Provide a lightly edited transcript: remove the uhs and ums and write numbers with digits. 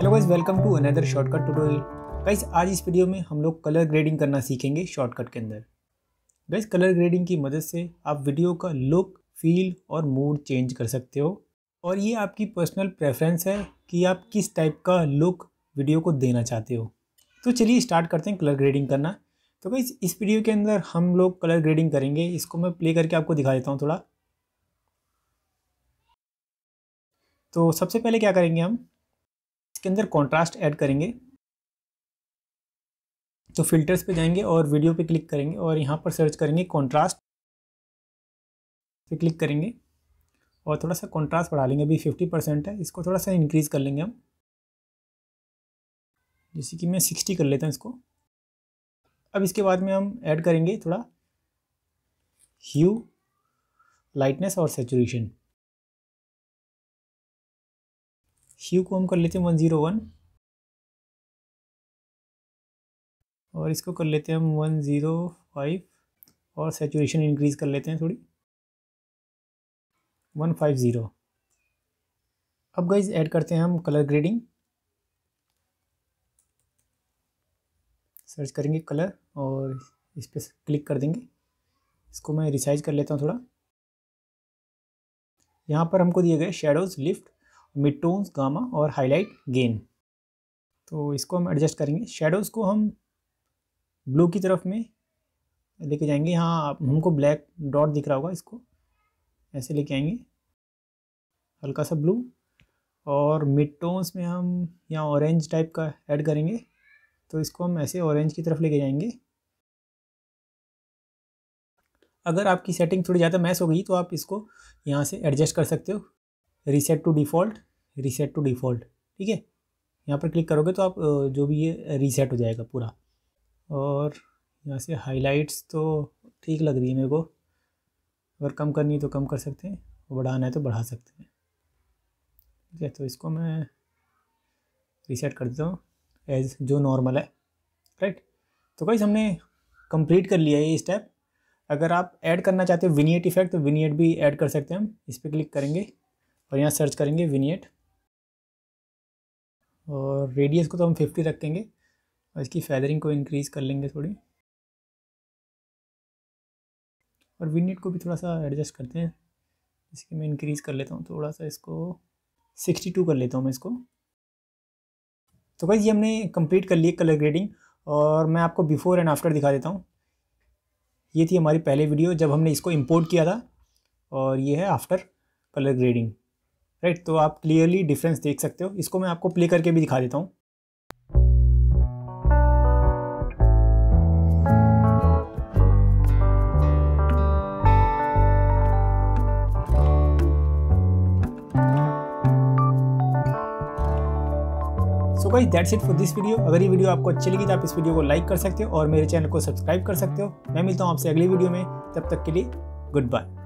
Hello guys, welcome to another shortcut tutorial. Guys, आज इस video में हम लोग कलर ग्रेडिंग करना सीखेंगे शॉर्टकट के अंदर। गाइस, कलर ग्रेडिंग की मदद से आप वीडियो का लुक, फील और मूड चेंज कर सकते हो और ये आपकी पर्सनल प्रेफरेंस है कि आप किस टाइप का लुक वीडियो को देना चाहते हो। तो चलिए स्टार्ट करते हैं कलर ग्रेडिंग करना। तो गाइस, इस वीडियो के अंदर हम लोग कलर ग्रेडिंग करेंगे। इसको मैं प्ले करके आपको दिखा देता हूँ थोड़ा। तो सबसे पहले क्या करेंगे, हम इसके अंदर कॉन्ट्रास्ट ऐड करेंगे। तो फिल्टर्स पे जाएंगे और वीडियो पे क्लिक करेंगे और यहाँ पर सर्च करेंगे कॉन्ट्रास्ट पे क्लिक करेंगे और थोड़ा सा कॉन्ट्रास्ट बढ़ा लेंगे। अभी 50% है, इसको थोड़ा सा इंक्रीज़ कर लेंगे हम। जैसे कि मैं 60 कर लेता हूँ इसको। अब इसके बाद में हम ऐड करेंगे थोड़ा ह्यू, लाइटनेस और सैचुरेशन। ह्यू को हम कर लेते हैं 101 और इसको कर लेते हैं हम 105 और सैचुरेशन इंक्रीज़ कर लेते हैं थोड़ी 150। अब गाइस ऐड करते हैं हम कलर ग्रेडिंग। सर्च करेंगे कलर और इस पर क्लिक कर देंगे। इसको मैं रिसाइज कर लेता हूँ थोड़ा। यहाँ पर हमको दिए गए shadows, lift, mid tones, gamma और हाईलाइट, गेन। तो इसको हम एडजस्ट करेंगे। शेडोज़ को हम ब्लू की तरफ में लेके जाएंगे। यहाँ हमको ब्लैक डॉट दिख रहा होगा, इसको ऐसे लेके आएंगे हल्का सा ब्लू। और मिड टोन्स में हम यहाँ ऑरेंज टाइप का ऐड करेंगे। तो इसको हम ऐसे ऑरेंज की तरफ लेके जाएंगे। अगर आपकी सेटिंग थोड़ी ज़्यादा मैच हो गई तो आप इसको यहाँ से एडजस्ट कर सकते हो। Reset to default, reset to default, ठीक है। यहाँ पर क्लिक करोगे तो आप जो भी ये रीसेट हो जाएगा पूरा। और यहाँ से हाइलाइट्स तो ठीक लग रही है मेरे को। अगर कम करनी है तो कम कर सकते हैं, बढ़ाना है तो बढ़ा सकते हैं, ठीक है। तो इसको मैं रीसेट कर देता हूँ एज जो नॉर्मल है, राइट। तो गाइस, हमने कंप्लीट कर लिया है ये स्टेप। अगर आप ऐड करना चाहते हो विनिएट इफेक्ट तो विनिएट भी ऐड कर सकते हैं हम। इस पर क्लिक करेंगे और यहाँ सर्च करेंगे विनिएट और रेडियस को तो हम 50 रखेंगे और इसकी फेदरिंग को इंक्रीज़ कर लेंगे थोड़ी और विनिएट को भी थोड़ा सा एडजस्ट करते हैं। इसकी मैं इंक्रीज़ कर लेता हूँ थोड़ा सा, इसको 62 कर लेता हूँ मैं इसको। तो गाइस, ये हमने कंप्लीट कर लिए कलर ग्रेडिंग और मैं आपको बिफोर एंड आफ्टर दिखा देता हूँ। ये थी हमारी पहले वीडियो जब हमने इसको इंपोर्ट किया था और ये है आफ्टर कलर ग्रेडिंग, राइट। तो आप क्लियरली डिफरेंस देख सकते हो। इसको मैं आपको प्ले करके भी दिखा देता हूँ। So guys, that's it for this video. अगर ये वीडियो आपको अच्छी लगी तो आप इस वीडियो को लाइक कर सकते हो और मेरे चैनल को सब्सक्राइब कर सकते हो। मैं मिलता हूँ आपसे अगली वीडियो में, तब तक के लिए गुड बाय।